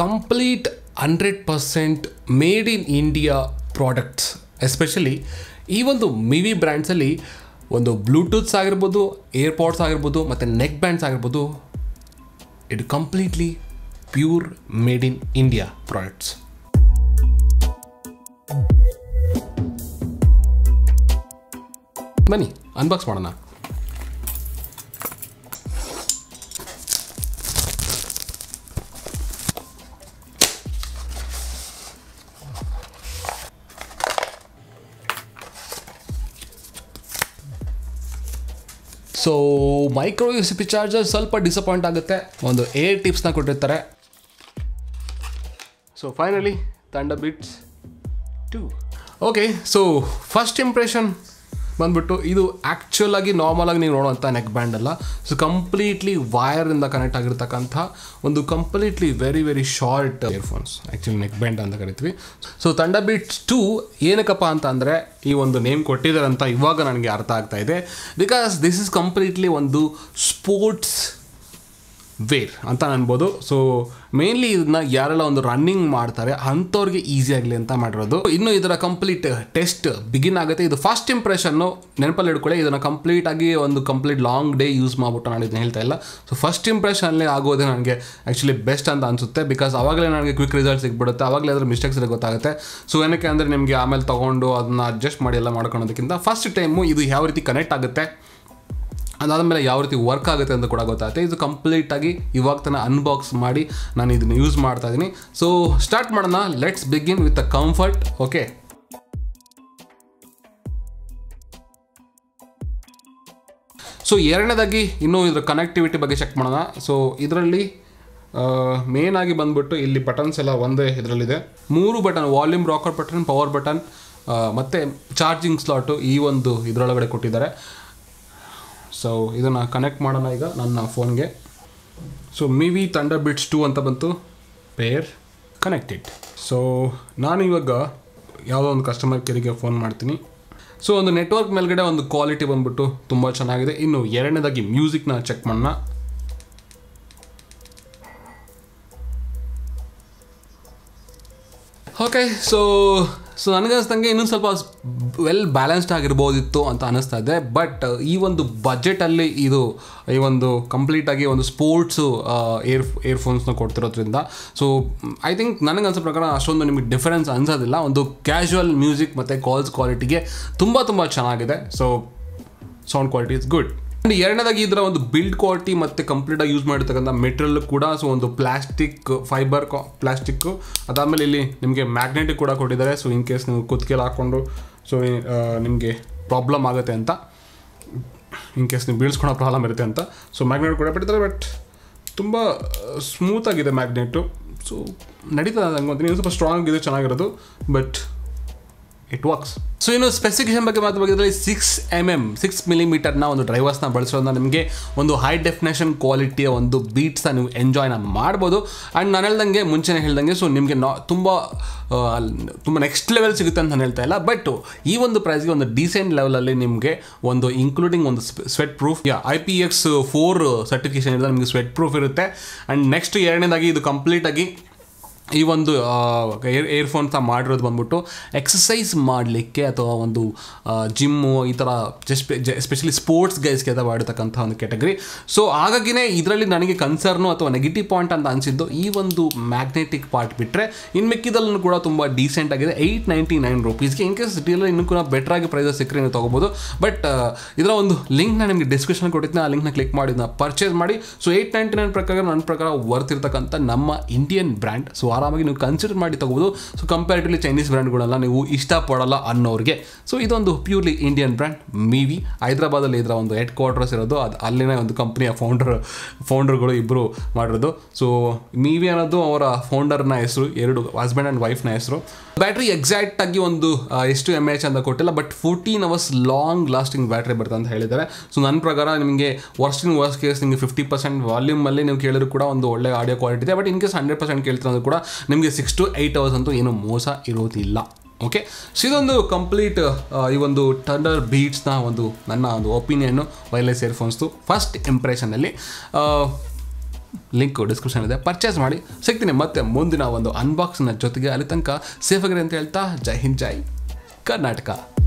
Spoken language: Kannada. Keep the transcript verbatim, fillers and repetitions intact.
Complete hundred percent made in India products. Especially ಈ ಒಂದು ಮಿವಿ ಬ್ರ್ಯಾಂಡ್ಸಲ್ಲಿ ಒಂದು ಬ್ಲೂಟೂತ್ಸ್ ಆಗಿರ್ಬೋದು, ಏರ್ಪಾಡ್ಸ್ ಆಗಿರ್ಬೋದು ಮತ್ತು ನೆಕ್ ಬ್ಯಾಂಡ್ಸ್ ಆಗಿರ್ಬೋದು, it completely pure made in India products. ಬನ್ನಿ ಅನ್ಬಾಕ್ಸ್ ಮಾಡೋಣ. So micro U S B charger ಸ್ವಲ್ಪ ಡಿಸಪಾಯಿಂಟ್ ಆಗುತ್ತೆ, ಒಂದು ಏರ್ ಟಿಪ್ಸ್ನ ಕೊಟ್ಟಿರ್ತಾರೆ. So finally Thunderbeats two. Okay, so first impression ಬಂದ್ಬಿಟ್ಟು ಇದು ಆ್ಯಕ್ಚುಲ್ ಆಗಿ ನಾರ್ಮಲ್ ಆಗಿ ನೀವು ನೋಡೋವಂಥ ನೆಕ್ ಬ್ಯಾಂಡ್ ಅಲ್ಲ. ಸೊ ಕಂಪ್ಲೀಟ್ಲಿ ವೈರಿಂದ ಕನೆಕ್ಟ್ ಆಗಿರ್ತಕ್ಕಂಥ ಒಂದು completely very very short earphones, actually neck band ಅಂತ ಕರಿತೀವಿ. ಸೊ ಥಂಡರ್ಬಿಟ್ಸ್ ಟು ಏನಕ್ಕಪ್ಪ ಅಂತ ಅಂದರೆ ಈ ಒಂದು ನೇಮ್ ಕೊಟ್ಟಿದ್ದಾರೆ ಅಂತ ಇವಾಗ ನನಗೆ ಅರ್ಥ ಆಗ್ತಾ ಇದೆ. ಬಿಕಾಸ್ ದಿಸ್ ಇಸ್ ಕಂಪ್ಲೀಟ್ಲಿ ಒಂದು ಸ್ಪೋರ್ಟ್ಸ್ ವೇರ್ ಅಂತ ಅನ್ಬೋದು. ಸೊ ಮೇನ್ಲಿ ಇದನ್ನ ಯಾರೆಲ್ಲ ಒಂದು ರನ್ನಿಂಗ್ ಮಾಡ್ತಾರೆ ಅಂಥವ್ರಿಗೆ ಈಸಿ ಆಗಲಿ ಅಂತ ಮಾಡಿರೋದು. ಇನ್ನು ಇದರ ಕಂಪ್ಲೀಟ್ ಟೆಸ್ಟ್ ಬಿಗಿನ್ ಆಗುತ್ತೆ. ಇದು ಫಸ್ಟ್ ಇಂಪ್ರೆಷನ್ನು ನೆನಪಲ್ಲಿ ಹಿಡ್ಕೊಳ್ಳಿ. ಇದನ್ನು ಕಂಪ್ಲೀಟಾಗಿ ಒಂದು ಕಂಪ್ಲೀಟ್ ಲಾಂಗ್ ಡೇ ಯೂಸ್ ಮಾಡ್ಬಿಟ್ಟು ನಾನು ಇದನ್ನ ಹೇಳ್ತಾ ಇಲ್ಲ. ಸೊ ಫಸ್ಟ್ ಇಂಪ್ರೆಷನ್ಲೇ ಆಗೋದೇ ನನಗೆ ಆ್ಯಕ್ಚುಲಿ ಬೆಸ್ಟ್ ಅಂತ ಅನಿಸುತ್ತೆ. ಬಿಕಾಸ್ ಆವಾಗಲೇ ನನಗೆ ಕ್ವಿಕ್ ರಿಸಲ್ಟ್ ಸಿಗ್ಬಿಡುತ್ತೆ, ಆವಾಗಲೇ ಅದರ ಮಿಸ್ಟೇಕ್ಸ್ ಗೊತ್ತಾಗುತ್ತೆ. ಸೊ ಏನಕ್ಕೆ ಅಂದರೆ ನಿಮಗೆ ಆಮೇಲೆ ತೊಗೊಂಡು ಅದನ್ನ ಅಡ್ಜಸ್ಟ್ ಮಾಡಿ ಎಲ್ಲ ಮಾಡ್ಕೊಳೋದಕ್ಕಿಂತ ಫಸ್ಟ್ ಟೈಮು ಇದು ಯಾವ ರೀತಿ ಕನೆಕ್ಟ್ ಆಗುತ್ತೆ, ಅದಾದಮೇಲೆ ಯಾವ ರೀತಿ ವರ್ಕ್ ಆಗುತ್ತೆ ಅಂತ ಕೂಡ ಗೊತ್ತಾಗುತ್ತೆ. ಇದು ಕಂಪ್ಲೀಟಾಗಿ ಇವಾಗ ತಾನೇ ಅನ್ಬಾಕ್ಸ್ ಮಾಡಿ ನಾನು ಇದನ್ನು ಯೂಸ್ ಮಾಡ್ತಾ ಇದ್ದೀನಿ. ಸೊ ಸ್ಟಾರ್ಟ್ ಮಾಡೋಣ. Let's begin with a comfort. Okay, so ಎರಡನೇದಾಗಿ ಇನ್ನೂ ಇದರ ಕನೆಕ್ಟಿವಿಟಿ ಬಗ್ಗೆ ಚೆಕ್ ಮಾಡೋಣ. ಸೊ ಇದರಲ್ಲಿ ಮೇನ್ ಆಗಿ ಬಂದ್ಬಿಟ್ಟು ಇಲ್ಲಿ ಬಟನ್ಸ್ ಎಲ್ಲ ಒಂದೇ ಇದರಲ್ಲಿದೆ. ಮೂರು button, volume rocker button, power button ಮತ್ತು ಚಾರ್ಜಿಂಗ್ ಸ್ಲಾಟು ಈ ಒಂದು ಇದರೊಳಗಡೆ ಕೊಟ್ಟಿದ್ದಾರೆ. ಸೊ ಇದನ್ನು ಕನೆಕ್ಟ್ ಮಾಡೋಣ ಈಗ ನನ್ನ ಫೋನ್ಗೆ. ಸೊ ಮಿವಿ ಥಂಡರ್ಬಿಟ್ಸ್ ಟು ಅಂತ ಬಂತು, ಪೇರ್ ಕನೆಕ್ಟೆಡ್. ಸೊ ನಾನು ಇವಾಗ ಯಾವುದೋ ಒಂದು ಕಸ್ಟಮರ್ ಕೇರಿಗೆ ಫೋನ್ ಮಾಡ್ತೀನಿ. ಸೊ ಒಂದು ನೆಟ್ವರ್ಕ್ ಮೇಲ್ಗಡೆ ಒಂದು ಕ್ವಾಲಿಟಿ ಬಂದ್ಬಿಟ್ಟು ತುಂಬ ಚೆನ್ನಾಗಿದೆ. ಇನ್ನು ಎರಡನೇದಾಗಿ ಮ್ಯೂಸಿಕ್ನ ಚೆಕ್ ಮಾಡೋಣ. ಓಕೆ, ಸೊ ಸೊ ನನಗೆ ಅನಿಸ್ದಂಗೆ ಇನ್ನೊಂದು ಸ್ವಲ್ಪ ವೆಲ್ ಬ್ಯಾಲೆನ್ಸ್ಡ್ ಆಗಿರ್ಬೋದಿತ್ತು ಅಂತ ಅನ್ನಿಸ್ತಾ ಇದೆ. ಬಟ್ ಈ ಒಂದು ಬಜೆಟಲ್ಲಿ ಇದು ಈ ಒಂದು ಕಂಪ್ಲೀಟಾಗಿ ಒಂದು ಸ್ಪೋರ್ಟ್ಸು ಏರ್ ಏರ್ಫೋನ್ಸ್ನ ಕೊಡ್ತಿರೋದ್ರಿಂದ ಸೊ ಐ ಥಿಂಕ್ ನನಗೆ ಅನ್ಸೋ ಪ್ರಕಾರ ಅಷ್ಟೊಂದು ನಿಮಗೆ ಡಿಫರೆನ್ಸ್ ಅನ್ಸೋದಿಲ್ಲ. ಒಂದು ಕ್ಯಾಶುವಲ್ ಮ್ಯೂಸಿಕ್ ಮತ್ತು ಕಾಲ್ಸ್ ಕ್ವಾಲಿಟಿಗೆ ತುಂಬ ತುಂಬ ಚೆನ್ನಾಗಿದೆ. So sound quality is good. And ಎರಡನೇದಾಗಿ ಇದರ ಒಂದು ಬಿಲ್ಡ್ ಕ್ವಾಲಿಟಿ ಮತ್ತು ಕಂಪ್ಲೀಟಾಗಿ ಯೂಸ್ ಮಾಡಿರ್ತಕ್ಕಂಥ ಮೆಟೀರಿಯಲ್ ಕೂಡ ಸೊ ಒಂದು ಪ್ಲಾಸ್ಟಿಕ್ ಫೈಬರ್ ಕಾ ಪ್ಲಾಸ್ಟಿಕ್ಕು ಅದಾದಮೇಲೆ ಇಲ್ಲಿ ನಿಮಗೆ ಮ್ಯಾಗ್ನೆಟಿಕ್ ಕೂಡ ಕೊಟ್ಟಿದ್ದಾರೆ. ಸೊ ಇನ್ ಕೇಸ್ ನೀವು ಕುತ್ತಿಗೆಲ್ಲ ಹಾಕ್ಕೊಂಡು ಸೊ ನಿಮಗೆ ಪ್ರಾಬ್ಲಮ್ ಆಗುತ್ತೆ ಅಂತ, ಇನ್ ಕೇಸ್ ನೀವು ಬೀಳ್ಸ್ಕೊಳೋ ಪ್ರಾಬ್ಲಮ್ ಇರುತ್ತೆ ಅಂತ ಸೊ ಮ್ಯಾಗ್ನೆಟ್ ಕೂಡ ಬಿಟ್ಟಿದ್ದಾರೆ. ಬಟ್ ತುಂಬ ಸ್ಮೂತಾಗಿದೆ ಮ್ಯಾಗ್ನೆಟು. ಸೊ ನಡೀತದೆ ನಂಗೆ ಅಂತೀನಿ. ಸ್ವಲ್ಪ ಸ್ಟ್ರಾಂಗ್ ಇದೆ, ಚೆನ್ನಾಗಿರೋದು, ಬಟ್ ಇಟ್ ವರ್ಕ್ಸ್. ಸೊ ಇನ್ನು ಸ್ಪೆಸಿಫಿಕೇಶನ್ ಬಗ್ಗೆ ಮಾತಾಡಿದ್ರೆ ಸಿಕ್ಸ್ ಎಮ್ ಎಮ್ ಸಿಕ್ಸ್ ಮಿಲಿಮೀಟರ್ನ ಒಂದು ಡ್ರೈವರ್ಸ್ನ ಬಳಸೋದ್ರಿಂದ ನಿಮಗೆ ಒಂದು ಹೈ ಡೆಫಿನೇಷನ್ ಕ್ವಾಲಿಟಿಯ ಒಂದು ಬೀಟ್ಸ್ನ ನೀವು ಎಂಜಾಯ್ನ ಮಾಡ್ಬೋದು. ಆ್ಯಂಡ್ ನಾನು ಹೇಳ್ದಂಗೆ ಮುಂಚೆನೇ ಹೇಳ್ದಂಗೆ ಸೊ ನಿಮಗೆ ನಾ ತುಂಬ ತುಂಬ ನೆಕ್ಸ್ಟ್ ಲೆವೆಲ್ ಸಿಗುತ್ತೆ ಅಂತ ನಾನು ಹೇಳ್ತಾ ಇಲ್ಲ. ಬಟ್ ಈ ಒಂದು ಪ್ರೈಸ್ಗೆ ಒಂದು ಡೀಸೆಂಟ್ ಲೆವೆಲಲ್ಲಿ ನಿಮಗೆ ಒಂದು ಇನ್ಕ್ಲೂಡಿಂಗ್ ಒಂದು ಸ್ವೆಟ್ ಪ್ರೂಫ್ ಯಾ I P X four certification ಇರೋದು ನಿಮಗೆ ಸ್ವೆಟ್ ಪ್ರೂಫ್ ಇರುತ್ತೆ. ಆ್ಯಂಡ್ ನೆಕ್ಸ್ಟ್ ಎರಡನೇದಾಗಿ ಇದು ಕಂಪ್ಲೀಟಾಗಿ ಈ ಒಂದು ಏರ್ ಏರ್ಫೋನ್ಸ ಮಾಡಿರೋದು ಬಂದ್ಬಿಟ್ಟು ಎಕ್ಸಸೈಸ್ ಮಾಡಲಿಕ್ಕೆ ಅಥವಾ ಒಂದು ಜಿಮ್ಮು ಈ ಥರ ಜಸ್ಟ್ ಎಸ್ಪೆಷಲಿ ಸ್ಪೋರ್ಟ್ಸ್ ಗೈಸ್ಗೆ ಅಥವಾ ಮಾಡಿರ್ತಕ್ಕಂಥ ಒಂದು ಕ್ಯಾಟಗರಿ. ಸೊ ಹಾಗಾಗಿನೇ ಇದರಲ್ಲಿ ನನಗೆ ಕನ್ಸರ್ನು ಅಥವಾ ನೆಗೆಟಿವ್ ಪಾಯಿಂಟ್ ಅಂತ ಅನಿಸಿದ್ದು ಈ ಒಂದು ಮ್ಯಾಗ್ನೆಟಿಕ್ ಪಾರ್ಟ್ ಬಿಟ್ಟರೆ ಇನ್ನು ಮಿಕ್ಕಿದಲ್ಲೂ ಕೂಡ ತುಂಬ ಡೀಸೆಂಟ್ ಆಗಿದೆ. ಏಯ್ಟ್ ನೈಂಟಿ ನೈನ್ ರುಪೀಸ್ಗೆ ಇನ್ ಕೇಸ್ ಸಿಟಿಯಲ್ಲಿ ಇನ್ನೂ ಕೂಡ ಬೆಟ್ರಾಗಿ ಪ್ರೈಸಸ್ ಸಿಕ್ಕರೆ ನೀವು ತೊಗೋಬೋದು. ಬಟ್ ಇದರ ಒಂದು ಲಿಂಕ್ನ ನಿಮಗೆ ಡಿಸ್ಕ್ರಿಪ್ಷನ್ ಕೊಟ್ಟಿದ್ದೀನಿ, ಆ ಲಿಂಕ್ನ ಕ್ಲಿಕ್ ಮಾಡಿ ಇದನ್ನ ಪರ್ಚೇಸ್ ಮಾಡಿ. ಸೊ ಏಯ್ಟ್ ನೈಂಟಿ ನೈನ್ ಪ್ರಕಾರ ನನ್ನ ಪ್ರಕಾರ ವರ್ತ್ ಇರ್ತಕ್ಕಂಥ ನಮ್ಮ ಇಂಡಿಯನ್ ಬ್ರ್ಯಾಂಡ್. ಸೊ ಆರಾಮಾಗಿ ನೀವು ಕನ್ಸಿಡರ್ ಮಾಡಿ ತೊಗೋಬೋದು. ಸೊ ಕಂಪ್ಯಾರಿಟಿವ್ಲಿ ಚೈನೀಸ್ ಬ್ರ್ಯಾಂಡ್ಗಳೆಲ್ಲ ನೀವು ಇಷ್ಟಪಡಲ್ಲ ಅನ್ನೋರಿಗೆ ಸೊ ಇದೊಂದು ಪ್ಯೂರ್ಲಿ ಇಂಡಿಯನ್ ಬ್ರ್ಯಾಂಡ್ ಮಿವಿ. ಹೈದರಾಬಾದಲ್ಲಿ ಇದರ ಒಂದು ಹೆಡ್ ಕ್ವಾರ್ಟರ್ಸ್ ಇರೋದು, ಅದು ಅಲ್ಲಿನ ಒಂದು ಕಂಪ್ನಿಯ ಫೌಂಡರ್ ಫೌಂಡರ್ಗಳು ಇಬ್ಬರು ಮಾಡಿರೋದು. ಸೊ ಮಿವಿ ಅನ್ನೋದು ಅವರ ಫೌಂಡರ್ನ ಹೆಸರು, ಎರಡು ಹಸ್ಬೆಂಡ್ ಆ್ಯಂಡ್ ವೈಫ್ನ ಹೆಸರು. ಬ್ಯಾಟ್ರಿ ಎಕ್ಸಾಕ್ಟಾಗಿ ಒಂದು ಎಷ್ಟು ಎಮ್ ಎಚ್ ಅಂತ ಕೊಟ್ಟಿಲ್ಲ, but fourteen hours long lasting battery ಬರುತ್ತೆ ಅಂತ ಹೇಳಿದ್ದಾರೆ. ಸೊ ನನ್ನ ಪ್ರಕಾರ ನಿಮಗೆ ವರ್ಸ್ಟ್ ಇನ್ ವರ್ಸ್ಟ್ ಕೇಸ್ ನಿಮಗೆ ಫಿಫ್ಟಿ ಪರ್ಸೆಂಟ್ ವಾಲ್ಯೂಮಲ್ಲಿ ನೀವು ಕೇಳಿದ್ರು ಕೂಡ ಒಂದು ಒಳ್ಳೆ ಆಡಿಯೋ ಕ್ವಾಲಿಟಿ ಇದೆ. But in case hundred percent ಕೇಳ್ತಿರೋದು ಕೂಡ ನಿಮಗೆ ಸಿಕ್ಸ್ ಟು ಏಯ್ಟ್ ಅವರ್ಸ್ ಅಂತೂ ಏನೂ ಮೋಸ ಇರೋದಿಲ್ಲ. ಓಕೆ, ಸೊ ಇದೊಂದು ಕಂಪ್ಲೀಟ್ ಈ ಒಂದು ಥಂಡರ್ ಬೀಟ್ಸ್ನ ಒಂದು ನನ್ನ ಒಂದು ಒಪಿನಿಯನ್ನು ವೈರ್ಲೆಸ್ ಇಯರ್ಫೋನ್ಸ್ದು ಫಸ್ಟ್ ಇಂಪ್ರೆಷನಲ್ಲಿ. ಲಿಂಕು ಡಿಸ್ಕ್ರಿಪ್ಷನ್ ಇದೆ, ಪರ್ಚೇಸ್ ಮಾಡಿ. ಸಿಗ್ತೀನಿ ಮತ್ತೆ ಮುಂದಿನ ಒಂದು ಅನ್ಬಾಕ್ಸ್ನ ಜೊತೆಗೆ. ಅಲ್ಲಿ ತನಕ ಸೇಫ್ ಆಗಿರಿ ಅಂತ ಹೇಳ್ತಾ ಜೈ ಹಿಂದ್ ಜೈ ಕರ್ನಾಟಕ.